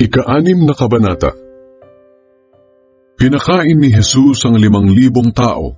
Ika-6 na kabanata. Pinakain ni Jesus ang 5,000 tao.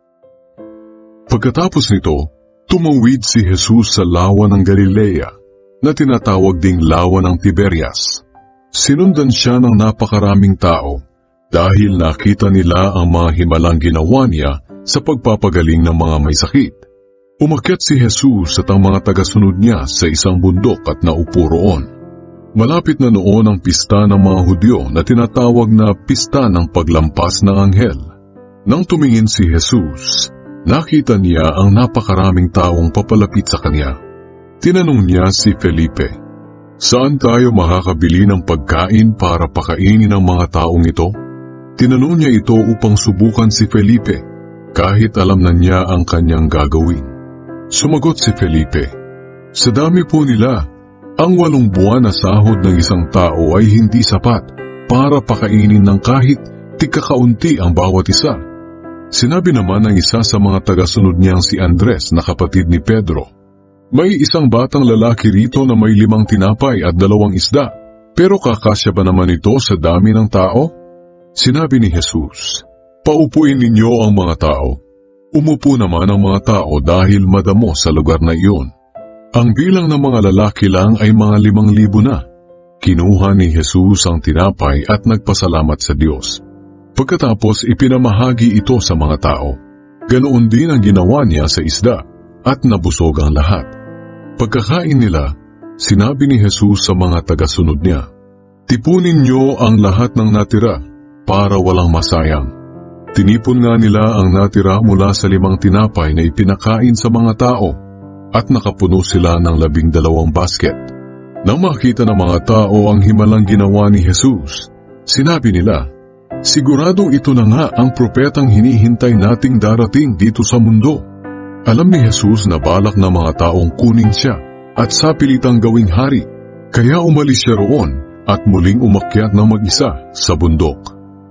Pagkatapos nito, tumawid si Jesus sa lawa ng Galilea na tinatawag ding lawa ng Tiberias. Sinundan siya ng napakaraming tao dahil nakita nila ang mga himalang ginawa niya sa pagpapagaling ng mga may sakit. Umakyat si Jesus at ang mga tagasunod niya sa isang bundok at naupo roon. Malapit na noon ang pista ng mga Hudyo na tinatawag na pista ng paglampas ng anghel. Nang tumingin si Jesus, nakita niya ang napakaraming taong papalapit sa kanya. Tinanong niya si Felipe, "Saan tayo makakabili ng pagkain para pakainin ang mga taong ito?" Tinanong niya ito upang subukan si Felipe, kahit alam na niya ang kanyang gagawin. Sumagot si Felipe, "Sa dami po nila, ang 8 buwan na sahod ng isang tao ay hindi sapat para pakainin ng kahit tigkakaunti ang bawat isa." Sinabi naman ng isa sa mga tagasunod niyang si Andres na kapatid ni Pedro, "May isang batang lalaki rito na may 5 tinapay at 2 isda, pero kakasya ba naman ito sa dami ng tao?" Sinabi ni Jesus, "Paupuin ninyo ang mga tao." Umupo naman ang mga tao dahil madamo sa lugar na iyon. Ang bilang ng mga lalaki lang ay mga 5,000 na. Kinuha ni Jesus ang tinapay at nagpasalamat sa Diyos. Pagkatapos ipinamahagi ito sa mga tao. Ganoon din ang ginawa niya sa isda at nabusog ang lahat. Pagkakain nila, sinabi ni Jesus sa mga tagasunod niya, "Tipunin niyo ang lahat ng natira para walang masayang." Tinipon nga nila ang natira mula sa 5 tinapay na ipinakain sa mga tao at nakapuno sila ng 12 basket. Nang makita ng mga tao ang himalang ginawa ni Jesus, sinabi nila, "Siguradong ito na nga ang propetang hinihintay nating darating dito sa mundo." Alam ni Jesus na balak ng mga taong kunin siya at sapilitang gawing hari, kaya umalis siya roon at muling umakyat ng mag-isa sa bundok.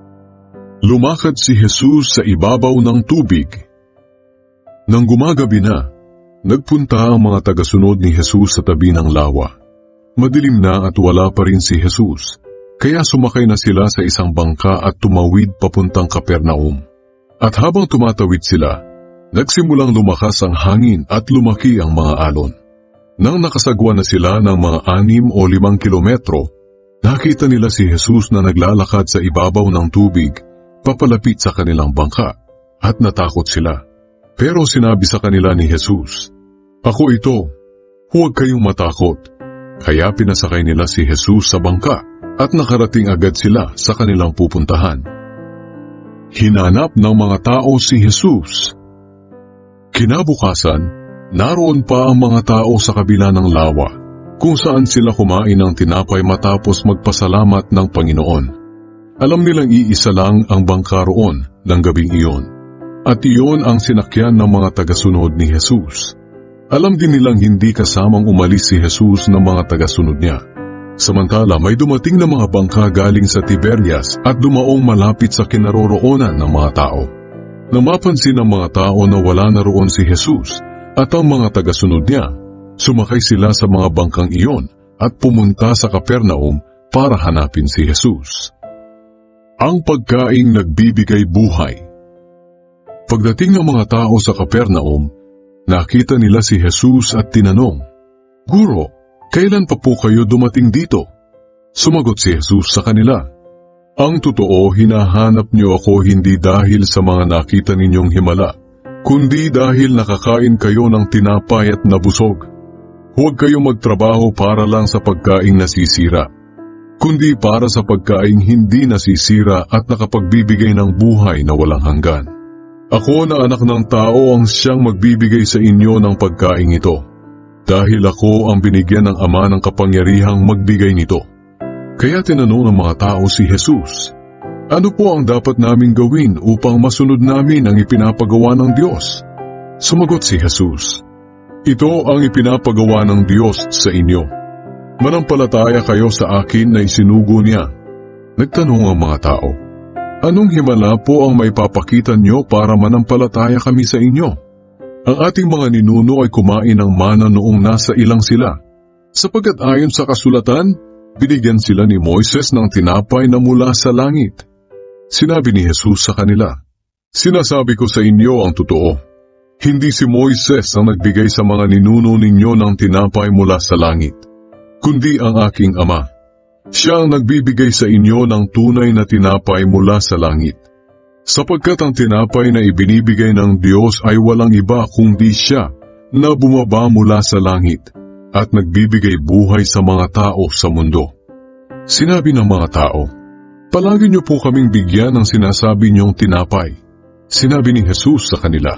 Lumakad si Jesus sa ibabaw ng tubig. Nang gumagabi na, nagpunta ang mga tagasunod ni Jesus sa tabi ng lawa. Madilim na at wala pa rin si Jesus, kaya sumakay na sila sa isang bangka at tumawid papuntang Capernaum. At habang tumatawid sila, nagsimulang lumakas ang hangin at lumaki ang mga alon. Nang nakasagwa na sila ng mga 6 o 5 kilometro, nakita nila si Jesus na naglalakad sa ibabaw ng tubig, papalapit sa kanilang bangka, at natakot sila. Pero sinabi sa kanila ni Jesus, "Ako ito, huwag kayong matakot." Kaya pinasakay nila si Jesus sa bangka at nakarating agad sila sa kanilang pupuntahan. Hinanap ng mga tao si Jesus. Kinabukasan, naroon pa ang mga tao sa kabila ng lawa, kung saan sila kumain ng tinapay matapos magpasalamat ng Panginoon. Alam nilang iisa lang ang bangka roon ng gabing iyon, at iyon ang sinakyan ng mga tagasunod ni Jesus. Alam din nilang hindi kasamang umalis si Jesus ng mga tagasunod niya. Samantala may dumating na mga bangka galing sa Tiberias at dumaong malapit sa kinaroroonan ng mga tao. Nang mapansin ng mga tao na wala na roon si Jesus at ang mga tagasunod niya, sumakay sila sa mga bangkang iyon at pumunta sa Capernaum para hanapin si Jesus. Ang pagkaing nagbibigay buhay. Pagdating ng mga tao sa Capernaum, nakita nila si Jesus at tinanong, "Guro, kailan pa po kayo dumating dito?" Sumagot si Jesus sa kanila, "Ang totoo, hinahanap niyo ako hindi dahil sa mga nakita ninyong himala, kundi dahil nakakain kayo ng tinapay at nabusog. Huwag kayong magtrabaho para lang sa pagkaing nasisira, kundi para sa pagkaing hindi nasisira at nakapagbibigay ng buhay na walang hanggan. Ako na anak ng tao ang siyang magbibigay sa inyo ng pagkaing ito, dahil ako ang binigyan ng Ama ng kapangyarihang magbigay nito." Kaya tinanong ng mga tao si Jesus, "Ano po ang dapat naming gawin upang masunod namin ang ipinapagawa ng Diyos?" Sumagot si Jesus, "Ito ang ipinapagawa ng Diyos sa inyo. Manampalataya kayo sa akin na isinugo niya." Nagtanong ang mga tao, "Anong himala po ang maipapakita niyo para manampalataya kami sa inyo?" Ang ating mga ninuno ay kumain ng mana noong nasa ilang sila, sapagkat ayon sa kasulatan, binigyan sila ni Moises ng tinapay na mula sa langit. Sinabi ni Jesus sa kanila, "Sinasabi ko sa inyo ang totoo. Hindi si Moises ang nagbigay sa mga ninuno ninyo ng tinapay mula sa langit, kundi ang aking Ama. Siya ang nagbibigay sa inyo ng tunay na tinapay mula sa langit. Sapagkat ang tinapay na ibinibigay ng Diyos ay walang iba kundi siya na bumaba mula sa langit at nagbibigay buhay sa mga tao sa mundo." Sinabi ng mga tao, "Palagi niyo po kaming bigyan ng sinasabi niyong tinapay." Sinabi ni Jesus sa kanila,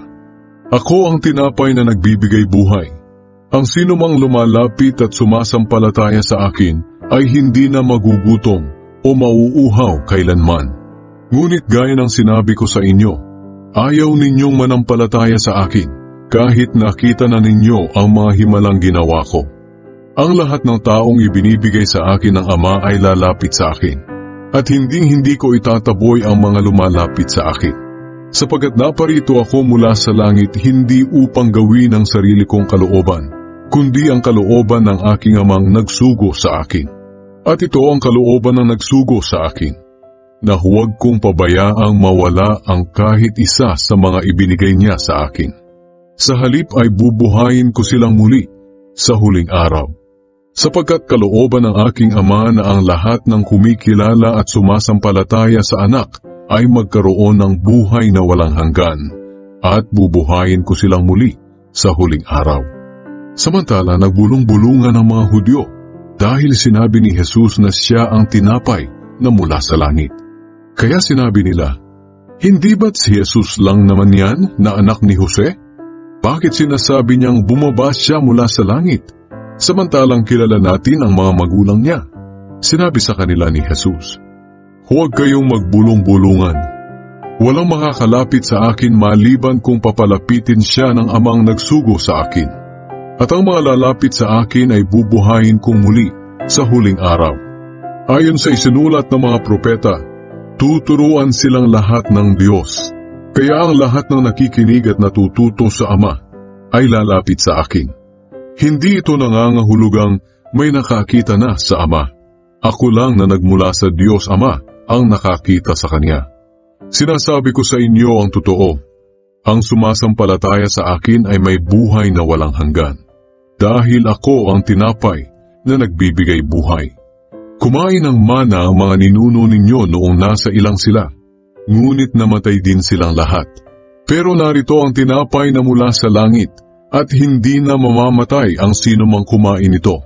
"Ako ang tinapay na nagbibigay buhay. Ang sino mang lumalapit at sumasampalataya sa akin ay hindi na magugutom o mauuhaw kailanman. Ngunit gaya ng sinabi ko sa inyo, ayaw ninyong manampalataya sa akin kahit nakita na ninyo ang mga himalang ginawa ko. Ang lahat ng taong ibinibigay sa akin ng Ama ay lalapit sa akin, at hindi ko itataboy ang mga lumalapit sa akin. Sapagkat naparito ako mula sa langit hindi upang gawin ang sarili kong kalooban, kundi ang kalooban ng aking Amang nagsugo sa akin. At ito ang kalooban ng nagsugo sa akin, na huwag kong pabayaang mawala ang kahit isa sa mga ibinigay niya sa akin. Sa halip ay bubuhayin ko silang muli sa huling araw. Sapagkat kalooban ng aking Ama na ang lahat ng kumikilala at sumasampalataya sa Anak ay magkaroon ng buhay na walang hanggan, at bubuhayin ko silang muli sa huling araw." Samantala nagbulong-bulungan ang mga Hudyo dahil sinabi ni Jesus na siya ang tinapay na mula sa langit. Kaya sinabi nila, "Hindi ba't si Jesus lang naman yan na anak ni Jose? Bakit sinasabi niyang bumaba siya mula sa langit? Samantalang kilala natin ang mga magulang niya." Sinabi sa kanila ni Jesus, "Huwag kayong magbulong-bulungan. Walang makakalapit sa akin maliban kung papalapitin siya ng Amang nagsugo sa akin. At ang mga lalapit sa akin ay bubuhayin kong muli sa huling araw. Ayon sa isinulat ng mga propeta, tuturuan silang lahat ng Diyos. Kaya ang lahat ng nakikinig at natututo sa Ama ay lalapit sa akin. Hindi ito nangangahulugang may nakakita na sa Ama. Ako lang na nagmula sa Diyos Ama ang nakakita sa Kanya. Sinasabi ko sa inyo ang totoo. Ang sumasampalataya sa akin ay may buhay na walang hanggan. Dahil ako ang tinapay na nagbibigay buhay. Kumain ng mana ang mga ninuno ninyo noong nasa ilang sila, ngunit namatay din silang lahat. Pero narito ang tinapay na mula sa langit, at hindi na mamamatay ang sino mang kumain ito.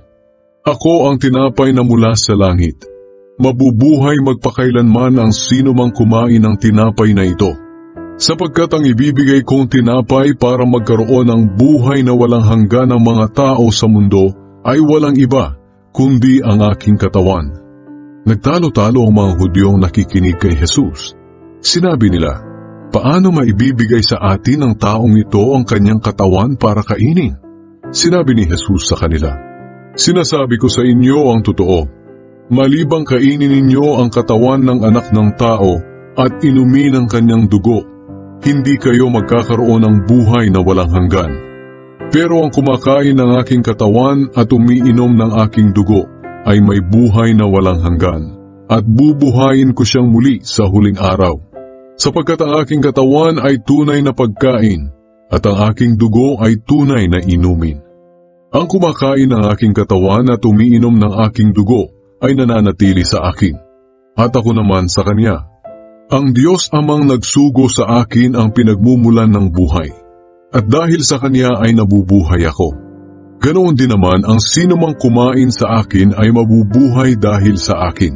Ako ang tinapay na mula sa langit. Mabubuhay magpakailanman ang sino mang kumain ng tinapay na ito. Sapagkat ang ibibigay kong tinapay para magkaroon ng buhay na walang hanggan ng mga tao sa mundo ay walang iba, kundi ang aking katawan." Nagtalo-talo ang mga Hudyong nakikinig kay Jesus. Sinabi nila, "Paano maibibigay sa atin ng taong ito ang kanyang katawan para kainin?" Sinabi ni Jesus sa kanila, "Sinasabi ko sa inyo ang totoo. Malibang kainin ninyo ang katawan ng Anak ng Tao at inumin ang kanyang dugo, hindi kayo magkakaroon ng buhay na walang hanggan. Pero ang kumakain ng aking katawan at umiinom ng aking dugo ay may buhay na walang hanggan, at bubuhayin ko siyang muli sa huling araw. Sapagkat ang aking katawan ay tunay na pagkain, at ang aking dugo ay tunay na inumin. Ang kumakain ng aking katawan at umiinom ng aking dugo ay nananatili sa akin, at ako naman sa kanya. Ang Diyos Amang nagsugo sa akin ang pinagmumulan ng buhay, at dahil sa kanya ay nabubuhay ako. Ganoon din naman ang sino mang kumain sa akin ay mabubuhay dahil sa akin.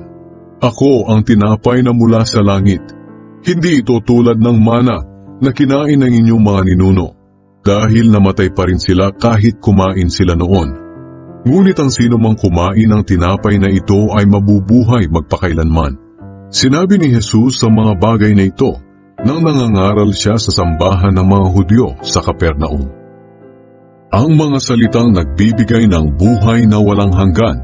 Ako ang tinapay na mula sa langit. Hindi ito tulad ng mana na kinain ng inyong mga ninuno, dahil namatay pa rin sila kahit kumain sila noon. Ngunit ang sino mang kumain ng tinapay na ito ay mabubuhay magpakailanman." Sinabi ni Jesus sa mga bagay na ito nang nangangaral siya sa sambahan ng mga Hudyo sa Capernaum. Ang mga salitang nagbibigay ng buhay na walang hanggan.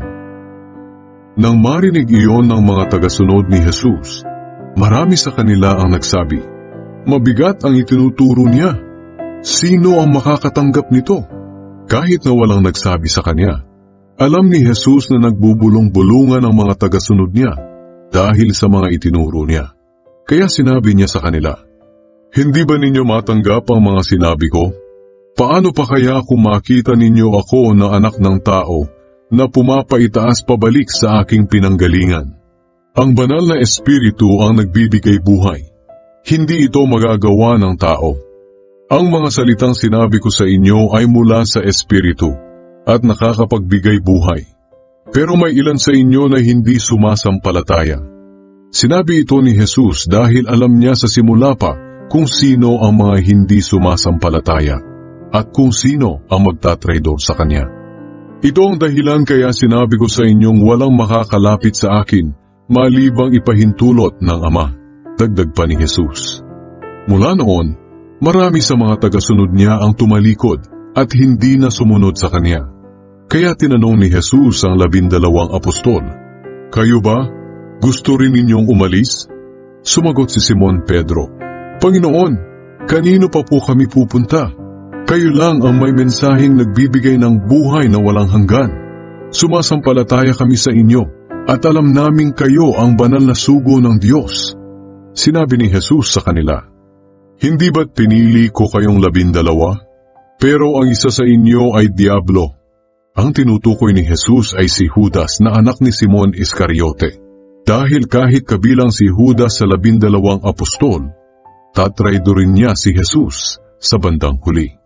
Nang marinig iyon ng mga tagasunod ni Jesus, marami sa kanila ang nagsabi, "Mabigat ang itinuturo niya. Sino ang makakatanggap nito?" Kahit na walang nagsabi sa kanya. Alam ni Jesus na nagbubulong-bulungan ang mga tagasunod niya dahil sa mga itinuro niya. Kaya sinabi niya sa kanila, "Hindi ba ninyo matanggap ang mga sinabi ko? Paano pa kaya kung makita ninyo ako na anak ng tao na pumapaitaas pabalik sa aking pinanggalingan? Ang banal na espiritu ang nagbibigay buhay. Hindi ito magagawa ng tao. Ang mga salitang sinabi ko sa inyo ay mula sa espiritu at nakakapagbigay buhay. Pero may ilan sa inyo na hindi sumasampalataya." Sinabi ito ni Jesus dahil alam niya sa simula pa kung sino ang mga hindi sumasampalataya at kung sino ang magtatraidor sa kanya. Ito ang dahilan kaya sinabi ko sa inyong walang makakalapit sa akin malibang ipahintulot ng Ama. Dagdag pa ni Jesus. Mula noon, marami sa mga tagasunod niya ang tumalikod at hindi na sumunod sa kanya. Kaya tinanong ni Jesus ang 12 apostol, "Kayo ba? Gusto rin ninyong umalis?" Sumagot si Simon Pedro, "Panginoon, kanino pa po kami pupunta? Kayo lang ang may mensaheng nagbibigay ng buhay na walang hanggan. Sumasampalataya kami sa inyo at alam naming kayo ang banal na sugo ng Diyos." Sinabi ni Jesus sa kanila, "Hindi ba't pinili ko kayong 12? Pero ang isa sa inyo ay Diablo." Ang tinutukoy ni Jesus ay si Judas na anak ni Simon Iscariote. Dahil kahit kabilang si Judas sa 12 apostol, tatraidorin niya si Jesus sa bandang huli.